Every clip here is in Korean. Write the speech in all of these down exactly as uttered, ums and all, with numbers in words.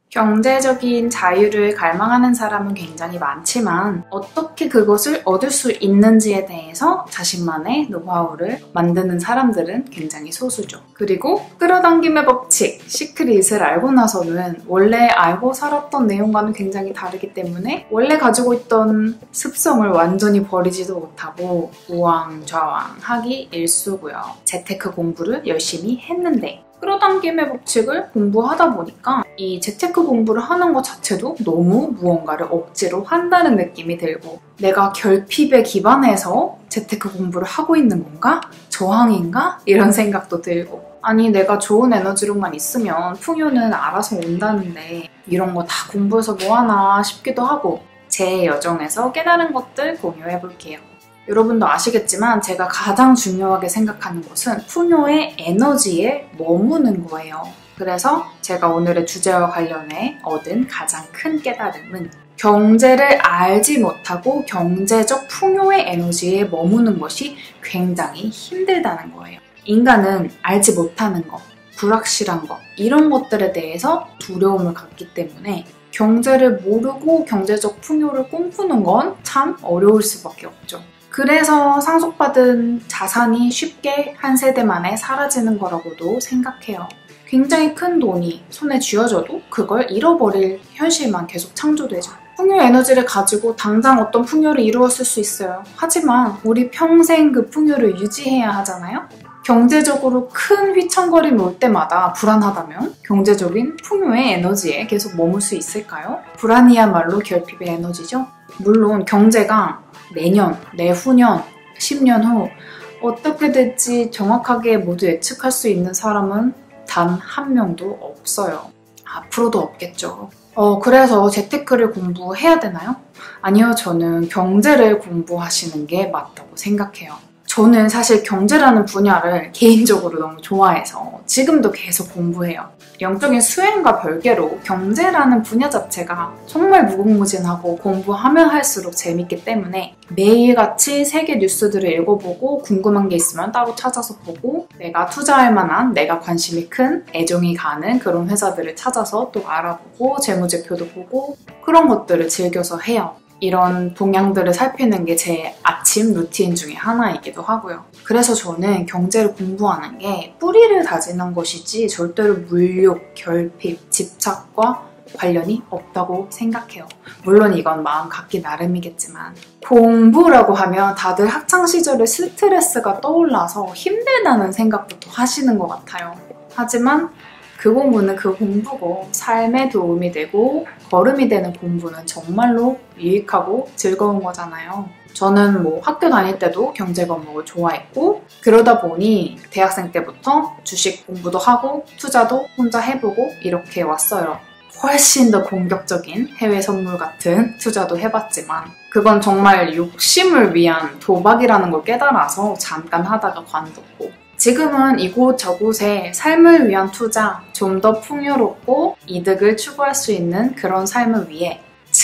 경제적인 자유를 갈망하는 사람은 굉장히 많지만 어떻게 그것을 얻을 수 있는지에 대해서 자신만의 노하우를 만드는 사람들은 굉장히 소수죠. 그리고 끌어당김의 법칙, 시크릿을 알고 나서는 원래 알고 살았던 내용과는 굉장히 다르기 때문에 원래 가지고 있던 습성을 완전히 버리지도 못하고 우왕좌왕하기 일쑤고요. 재테크 공부를 열심히 했는데 끌어당김의 법칙을 공부하다 보니까 이 재테크 공부를 하는 것 자체도 너무 무언가를 억지로 한다는 느낌이 들고 내가 결핍에 기반해서 재테크 공부를 하고 있는 건가? 저항인가? 이런 생각도 들고 아니 내가 좋은 에너지로만 있으면 풍요는 알아서 온다는데 이런 거 다 공부해서 뭐하나 싶기도 하고 제 여정에서 깨달은 것들 공유해볼게요. 여러분도 아시겠지만 제가 가장 중요하게 생각하는 것은 풍요의 에너지에 머무는 거예요. 그래서 제가 오늘의 주제와 관련해 얻은 가장 큰 깨달음은 경제를 알지 못하고 경제적 풍요의 에너지에 머무는 것이 굉장히 힘들다는 거예요. 인간은 알지 못하는 것, 불확실한 것 이런 것들에 대해서 두려움을 갖기 때문에 경제를 모르고 경제적 풍요를 꿈꾸는 건 참 어려울 수밖에 없죠. 그래서 상속받은 자산이 쉽게 한 세대 만에 사라지는 거라고도 생각해요. 굉장히 큰 돈이 손에 쥐어져도 그걸 잃어버릴 현실만 계속 창조되죠. 풍요 에너지를 가지고 당장 어떤 풍요를 이루었을 수 있어요. 하지만 우리 평생 그 풍요를 유지해야 하잖아요? 경제적으로 큰 휘청거림이 올 때마다 불안하다면 경제적인 풍요의 에너지에 계속 머물 수 있을까요? 불안이야말로 결핍의 에너지죠. 물론 경제가 내년, 내후년, 십 년 후 어떻게 될지 정확하게 모두 예측할 수 있는 사람은 단 한 명도 없어요. 앞으로도 없겠죠. 어, 그래서 재테크를 공부해야 되나요? 아니요, 저는 경제를 공부하시는 게 맞다고 생각해요. 저는 사실 경제라는 분야를 개인적으로 너무 좋아해서 지금도 계속 공부해요. 영적인 수행과 별개로 경제라는 분야 자체가 정말 무궁무진하고 공부하면 할수록 재밌기 때문에 매일같이 세계 뉴스들을 읽어보고 궁금한 게 있으면 따로 찾아서 보고 내가 투자할 만한 내가 관심이 큰 애정이 가는 그런 회사들을 찾아서 또 알아보고 재무제표도 보고 그런 것들을 즐겨서 해요. 이런 동향들을 살피는 게 제 아침 루틴 중에 하나이기도 하고요. 그래서 저는 경제를 공부하는 게 뿌리를 다지는 것이지 절대로 물욕, 결핍, 집착과 관련이 없다고 생각해요. 물론 이건 마음 갖기 나름이겠지만 공부라고 하면 다들 학창시절에 스트레스가 떠올라서 힘들다는 생각부터 하시는 것 같아요. 하지만 그 공부는 그 공부고 삶에 도움이 되고 걸음이 되는 공부는 정말로 유익하고 즐거운 거잖아요. 저는 뭐 학교 다닐 때도 경제 과목을 좋아했고 그러다 보니 대학생 때부터 주식 공부도 하고 투자도 혼자 해보고 이렇게 왔어요. 훨씬 더 공격적인 해외 선물 같은 투자도 해봤지만 그건 정말 욕심을 위한 도박이라는 걸 깨달아서 잠깐 하다가 관뒀고 지금은 이곳저곳에 삶을 위한 투자, 좀 더 풍요롭고 이득을 추구할 수 있는 그런 삶을 위해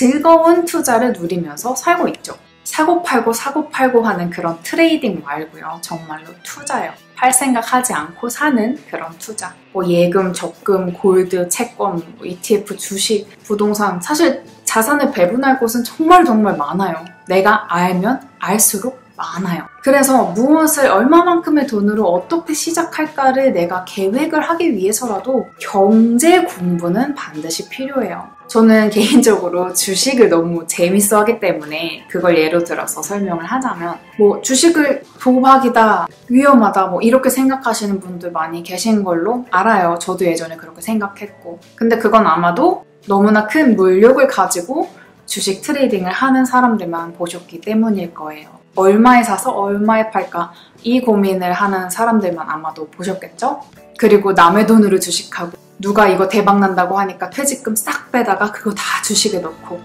즐거운 투자를 누리면서 살고 있죠. 사고팔고 사고팔고 하는 그런 트레이딩 말고요. 정말로 투자요. 팔 생각하지 않고 사는 그런 투자. 뭐 예금, 적금, 골드, 채권, 뭐 이티에프, 주식, 부동산 사실 자산을 배분할 곳은 정말 정말 많아요. 내가 알면 알수록 많아요. 그래서 무엇을 얼마만큼의 돈으로 어떻게 시작할까를 내가 계획을 하기 위해서라도 경제 공부는 반드시 필요해요. 저는 개인적으로 주식을 너무 재밌어 하기 때문에 그걸 예로 들어서 설명을 하자면 뭐 주식을 도박이다, 위험하다 뭐 이렇게 생각하시는 분들 많이 계신 걸로 알아요. 저도 예전에 그렇게 생각했고 근데 그건 아마도 너무나 큰 물욕을 가지고 주식 트레이딩을 하는 사람들만 보셨기 때문일 거예요. 얼마에 사서 얼마에 팔까 이 고민을 하는 사람들만 아마도 보셨겠죠? 그리고 남의 돈으로 주식하고 누가 이거 대박난다고 하니까 퇴직금 싹 빼다가 그거 다 주식에 넣고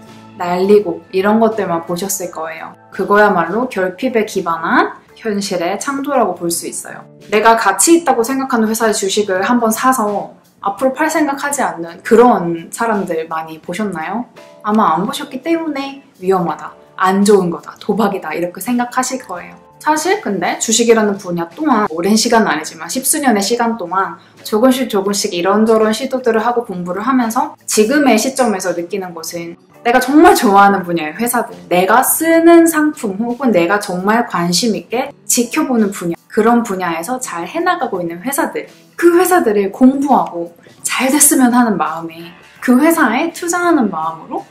날리고 이런 것들만 보셨을 거예요. 그거야말로 결핍에 기반한 현실의 창조라고 볼 수 있어요. 내가 가치 있다고 생각하는 회사의 주식을 한번 사서 앞으로 팔 생각하지 않는 그런 사람들 많이 보셨나요? 아마 안 보셨기 때문에 위험하다, 안 좋은 거다, 도박이다 이렇게 생각하실 거예요. 사실 근데 주식이라는 분야 또한 오랜 시간은 아니지만 십수년의 시간 동안 조금씩 조금씩 이런저런 시도들을 하고 공부를 하면서 지금의 시점에서 느끼는 것은 내가 정말 좋아하는 분야의 회사들, 내가 쓰는 상품 혹은 내가 정말 관심 있게 지켜보는 분야, 그런 분야에서 잘 해나가고 있는 회사들, 그 회사들을 공부하고 잘 됐으면 하는 마음에 그 회사에 투자하는 마음으로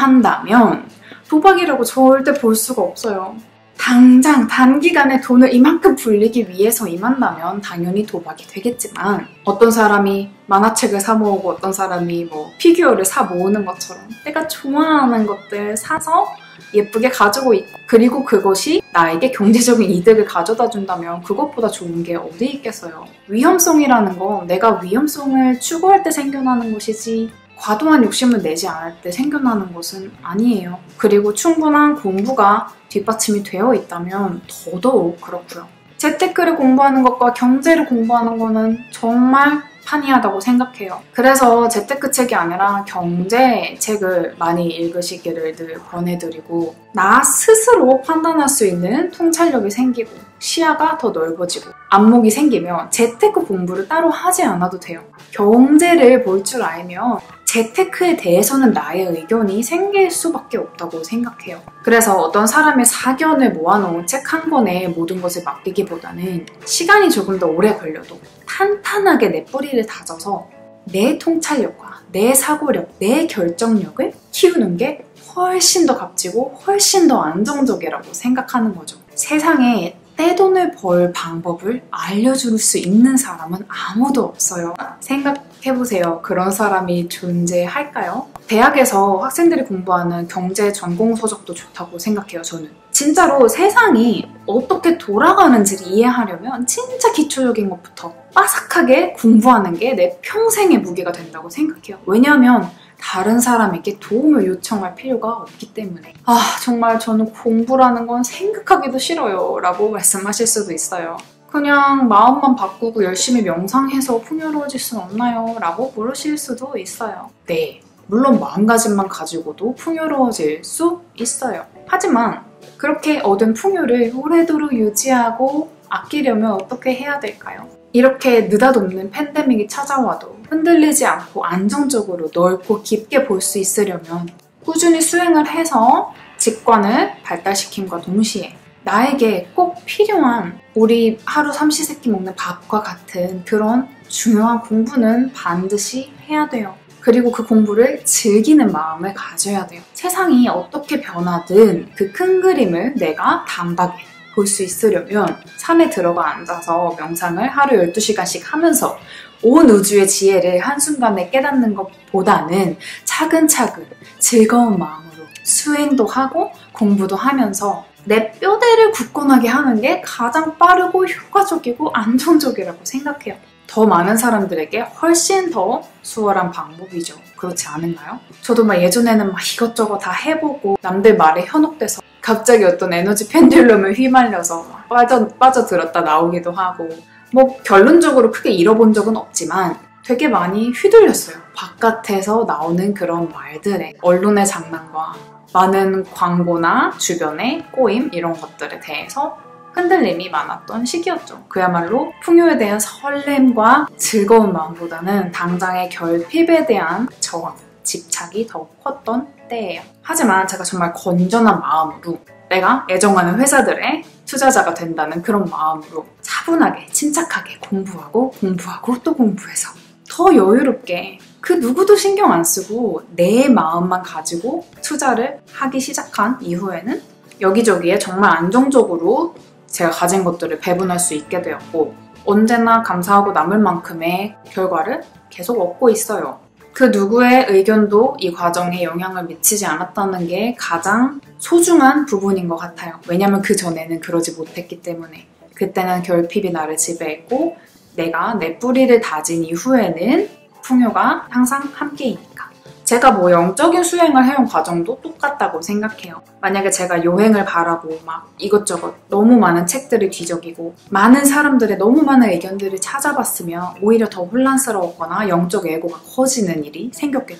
임한다면 도박이라고 절대 볼 수가 없어요. 당장 단기간에 돈을 이만큼 불리기 위해서 임한다면 당연히 도박이 되겠지만 어떤 사람이 만화책을 사 모으고 어떤 사람이 뭐 피규어를 사 모으는 것처럼 내가 좋아하는 것들 사서 예쁘게 가지고 있고 그리고 그것이 나에게 경제적인 이득을 가져다 준다면 그것보다 좋은 게 어디 있겠어요. 위험성이라는 건 내가 위험성을 추구할 때 생겨나는 것이지 과도한 욕심을 내지 않을 때 생겨나는 것은 아니에요. 그리고 충분한 공부가 뒷받침이 되어 있다면 더더욱 그렇고요. 재테크를 공부하는 것과 경제를 공부하는 거는 정말 판이하다고 생각해요. 그래서 재테크 책이 아니라 경제 책을 많이 읽으시기를 늘 권해드리고 나 스스로 판단할 수 있는 통찰력이 생기고 시야가 더 넓어지고 안목이 생기면 재테크 공부를 따로 하지 않아도 돼요. 경제를 볼 줄 알면 재테크에 대해서는 나의 의견이 생길 수밖에 없다고 생각해요. 그래서 어떤 사람의 사견을 모아놓은 책 한 권에 모든 것을 맡기기보다는 시간이 조금 더 오래 걸려도 탄탄하게 내 뿌리를 다져서 내 통찰력과 내 사고력, 내 결정력을 키우는 게 훨씬 더 값지고 훨씬 더 안정적이라고 생각하는 거죠. 세상에 떼돈을 벌 방법을 알려줄 수 있는 사람은 아무도 없어요. 생각해보세요. 그런 사람이 존재할까요? 대학에서 학생들이 공부하는 경제 전공 서적도 좋다고 생각해요, 저는. 진짜로 세상이 어떻게 돌아가는지를 이해하려면 진짜 기초적인 것부터 빠삭하게 공부하는 게 내 평생의 무게가 된다고 생각해요. 왜냐하면 다른 사람에게 도움을 요청할 필요가 없기 때문에. 아, 정말 저는 공부라는 건 생각하기도 싫어요 라고 말씀하실 수도 있어요. 그냥 마음만 바꾸고 열심히 명상해서 풍요로워질 순 없나요? 라고 물으실 수도 있어요. 네, 물론 마음가짐만 가지고도 풍요로워질 수 있어요. 하지만 그렇게 얻은 풍요를 오래도록 유지하고 아끼려면 어떻게 해야 될까요? 이렇게 느닷없는 팬데믹이 찾아와도 흔들리지 않고 안정적으로 넓고 깊게 볼 수 있으려면 꾸준히 수행을 해서 직관을 발달시킴과 동시에 나에게 꼭 필요한 우리 하루 삼시세끼 먹는 밥과 같은 그런 중요한 공부는 반드시 해야 돼요. 그리고 그 공부를 즐기는 마음을 가져야 돼요. 세상이 어떻게 변하든 그 큰 그림을 내가 단박에 볼 수 있으려면 산에 들어가 앉아서 명상을 하루 열두 시간씩 하면서 온 우주의 지혜를 한순간에 깨닫는 것보다는 차근차근 즐거운 마음으로 수행도 하고 공부도 하면서 내 뼈대를 굳건하게 하는 게 가장 빠르고 효과적이고 안정적이라고 생각해요. 더 많은 사람들에게 훨씬 더 수월한 방법이죠. 그렇지 않은가요? 저도 막 예전에는 막 이것저것 다 해보고 남들 말에 현혹돼서 갑자기 어떤 에너지 펜듈럼을 휘말려서 빠져, 빠져들었다 나오기도 하고 뭐 결론적으로 크게 잃어본 적은 없지만 되게 많이 휘둘렸어요. 바깥에서 나오는 그런 말들에 언론의 장난과 많은 광고나 주변의 꼬임 이런 것들에 대해서 흔들림이 많았던 시기였죠. 그야말로 풍요에 대한 설렘과 즐거운 마음보다는 당장의 결핍에 대한 저항, 집착이 더 컸던 때예요. 하지만 제가 정말 건전한 마음으로 내가 애정하는 회사들의 투자자가 된다는 그런 마음으로 차분하게 침착하게 공부하고 공부하고 또 공부해서 더 여유롭게 그 누구도 신경 안 쓰고 내 마음만 가지고 투자를 하기 시작한 이후에는 여기저기에 정말 안정적으로 제가 가진 것들을 배분할 수 있게 되었고 언제나 감사하고 남을 만큼의 결과를 계속 얻고 있어요. 그 누구의 의견도 이 과정에 영향을 미치지 않았다는 게 가장 소중한 부분인 것 같아요. 왜냐면 그 전에는 그러지 못했기 때문에. 그때는 결핍이 나를 지배했고 내가 내 뿌리를 다진 이후에는 풍요가 항상 함께이니까. 제가 뭐 영적인 수행을 해온 과정도 똑같다고 생각해요. 만약에 제가 여행을 바라고 막 이것저것 너무 많은 책들을 뒤적이고 많은 사람들의 너무 많은 의견들을 찾아봤으면 오히려 더 혼란스러웠거나 영적 애고가 커지는 일이 생겼겠죠.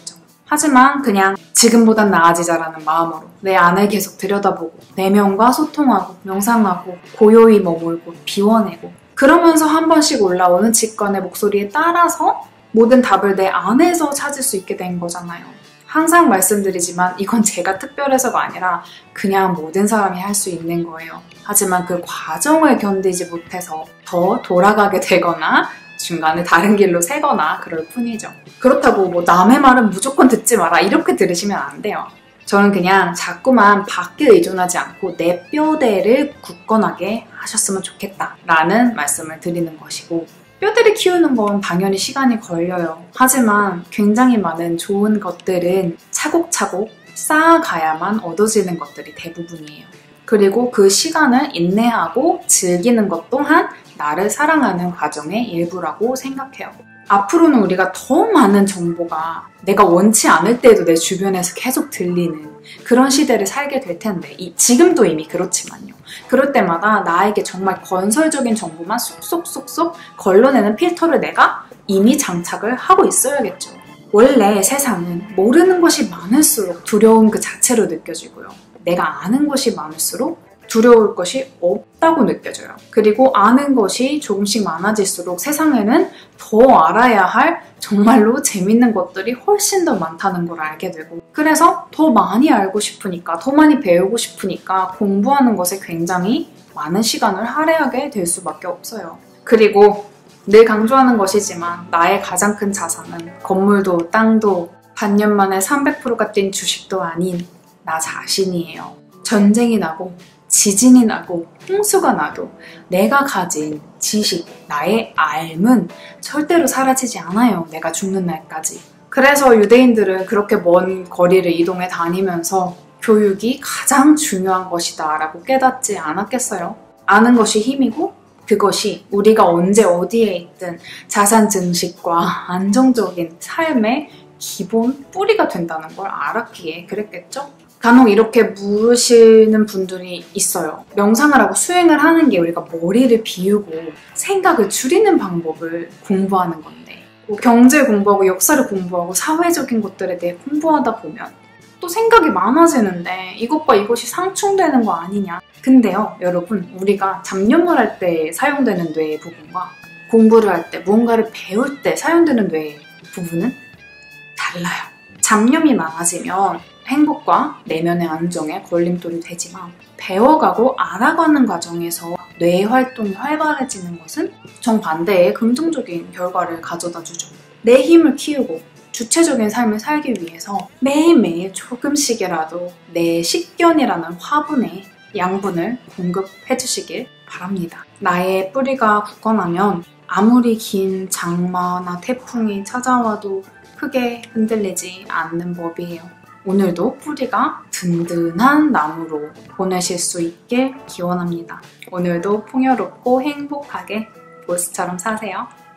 하지만 그냥 지금보단 나아지자라는 마음으로 내 안을 계속 들여다보고 내면과 소통하고 명상하고 고요히 머물고 비워내고 그러면서 한 번씩 올라오는 직관의 목소리에 따라서 모든 답을 내 안에서 찾을 수 있게 된 거잖아요. 항상 말씀드리지만 이건 제가 특별해서가 아니라 그냥 모든 사람이 할 수 있는 거예요. 하지만 그 과정을 견디지 못해서 더 돌아가게 되거나 중간에 다른 길로 새거나 그럴 뿐이죠. 그렇다고 뭐 남의 말은 무조건 듣지 마라 이렇게 들으시면 안 돼요. 저는 그냥 자꾸만 밖에 의존하지 않고 내 뼈대를 굳건하게 하셨으면 좋겠다 라는 말씀을 드리는 것이고, 뼈대를 키우는 건 당연히 시간이 걸려요. 하지만 굉장히 많은 좋은 것들은 차곡차곡 쌓아가야만 얻어지는 것들이 대부분이에요. 그리고 그 시간을 인내하고 즐기는 것 또한 나를 사랑하는 과정의 일부라고 생각해요. 앞으로는 우리가 더 많은 정보가 내가 원치 않을 때에도 내 주변에서 계속 들리는 그런 시대를 살게 될 텐데, 이, 지금도 이미 그렇지만요. 그럴 때마다 나에게 정말 건설적인 정보만 쏙쏙쏙쏙 걸러내는 필터를 내가 이미 장착을 하고 있어야겠죠. 원래 세상은 모르는 것이 많을수록 두려움 그 자체로 느껴지고요. 내가 아는 것이 많을수록 두려울 것이 없다고 느껴져요. 그리고 아는 것이 조금씩 많아질수록 세상에는 더 알아야 할 정말로 재밌는 것들이 훨씬 더 많다는 걸 알게 되고, 그래서 더 많이 알고 싶으니까, 더 많이 배우고 싶으니까 공부하는 것에 굉장히 많은 시간을 할애하게 될 수밖에 없어요. 그리고 늘 강조하는 것이지만 나의 가장 큰 자산은 건물도 땅도 반년 만에 삼백 퍼센트가 뛴 주식도 아닌 나 자신이에요. 전쟁이 나고 지진이 나고 홍수가 나도 내가 가진 지식, 나의 알은 절대로 사라지지 않아요. 내가 죽는 날까지. 그래서 유대인들은 그렇게 먼 거리를 이동해 다니면서 교육이 가장 중요한 것이다 라고 깨닫지 않았겠어요? 아는 것이 힘이고 그것이 우리가 언제 어디에 있든 자산 증식과 안정적인 삶의 기본 뿌리가 된다는 걸 알았기에 그랬겠죠? 간혹 이렇게 물으시는 분들이 있어요. 명상을 하고 수행을 하는 게 우리가 머리를 비우고 생각을 줄이는 방법을 공부하는 건데, 뭐 경제 공부하고 역사를 공부하고 사회적인 것들에 대해 공부하다 보면 또 생각이 많아지는데 이것과 이것이 상충되는 거 아니냐. 근데요 여러분, 우리가 잡념을 할 때 사용되는 뇌의 부분과 공부를 할 때 무언가를 배울 때 사용되는 뇌의 부분은 달라요. 잡념이 많아지면 행복과 내면의 안정에 걸림돌이 되지만 배워가고 알아가는 과정에서 뇌의 활동이 활발해지는 것은 정반대의 긍정적인 결과를 가져다 주죠. 내 힘을 키우고 주체적인 삶을 살기 위해서 매일매일 조금씩이라도 내 식견이라는 화분에 양분을 공급해 주시길 바랍니다. 나의 뿌리가 굳건하면 아무리 긴 장마나 태풍이 찾아와도 크게 흔들리지 않는 법이에요. 오늘도 뿌리가 든든한 나무로 보내실 수 있길 기원합니다. 오늘도 풍요롭고 행복하게 보스처럼 사세요.